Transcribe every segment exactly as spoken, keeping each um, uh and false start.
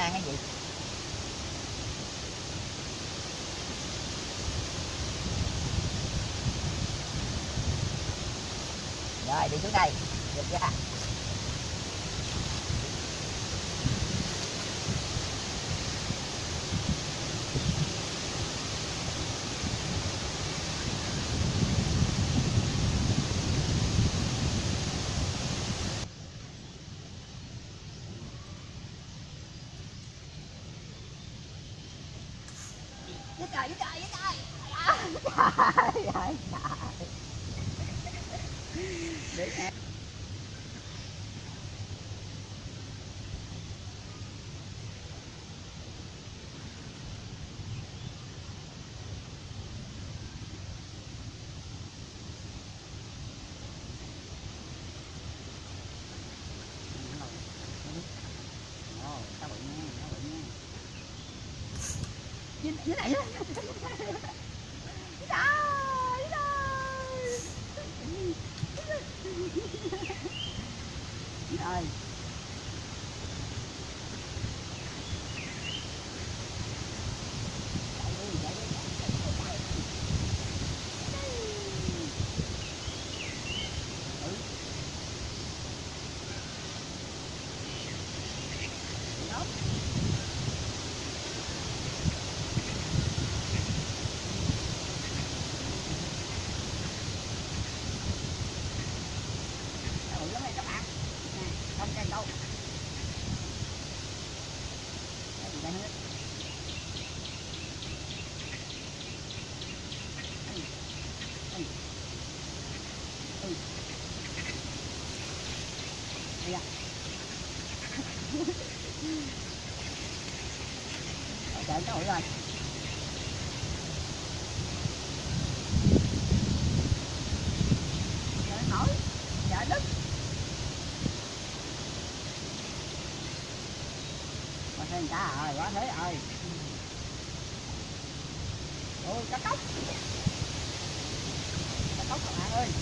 lan cái gì. Rồi đi xuống đây được chưa? Trời trời trời trời trời trời trời. Dưới này rồi Trời trời rồi. Trời nổi, trời đất. Quá thế cá rồi, quá thế rồi. Ôi cá cốc. Cá cốc các bạn ơi.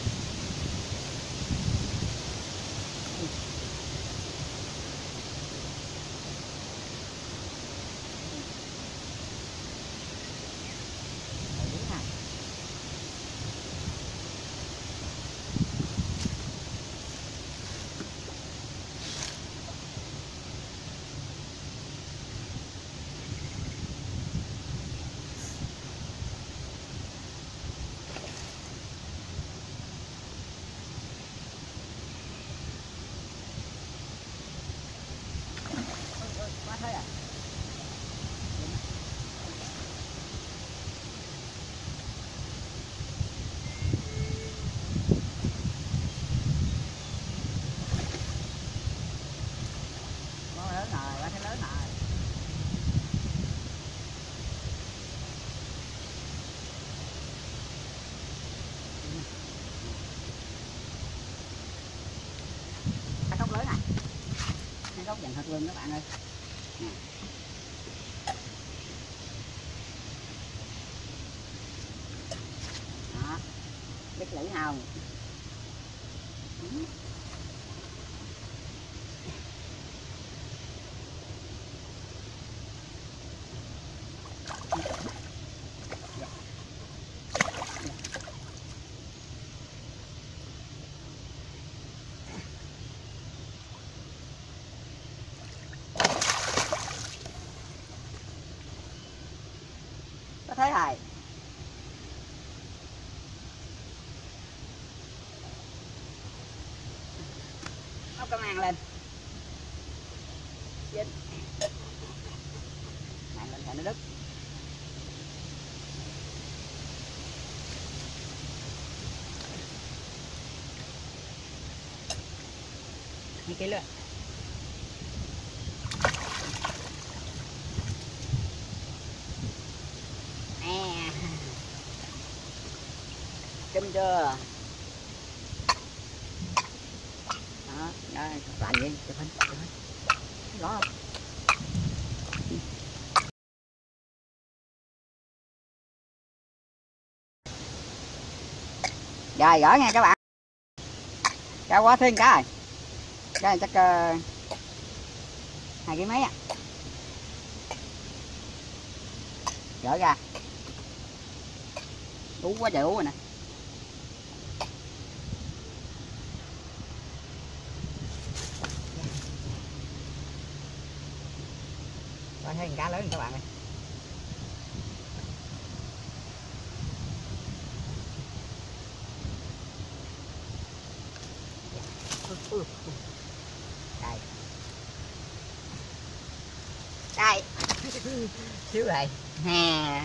Thế à? Quá lớn rồi, quá thấy lớn rồi. Cá cốc lớn này. Cá cốc dành thật luôn các bạn ơi. Nè. Đó, biết lưỡi không? Có thế hài. Móc cái mang lên. Dính. Mang lên thì nó đứt. Hai ký luôn. Kinh chưa? Đó, đó, lạnh vậy, chụp hình, chụp hình. Rõ không? Rồi, gỡ nha các bạn. Cá quá thêm cá rồi. Cái này chắc uh, hai ký mấy à. Gỡ ra. Ú quá trời ú rồi nè. Coi thấy con cá lớn rồi các bạn ơi. Đây. Đây. Xíu rồi. Hà.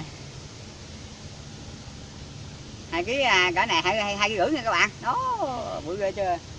Hai ký cỡ này hai hai ký rưỡi nha các bạn. Đó, bự ghê chưa.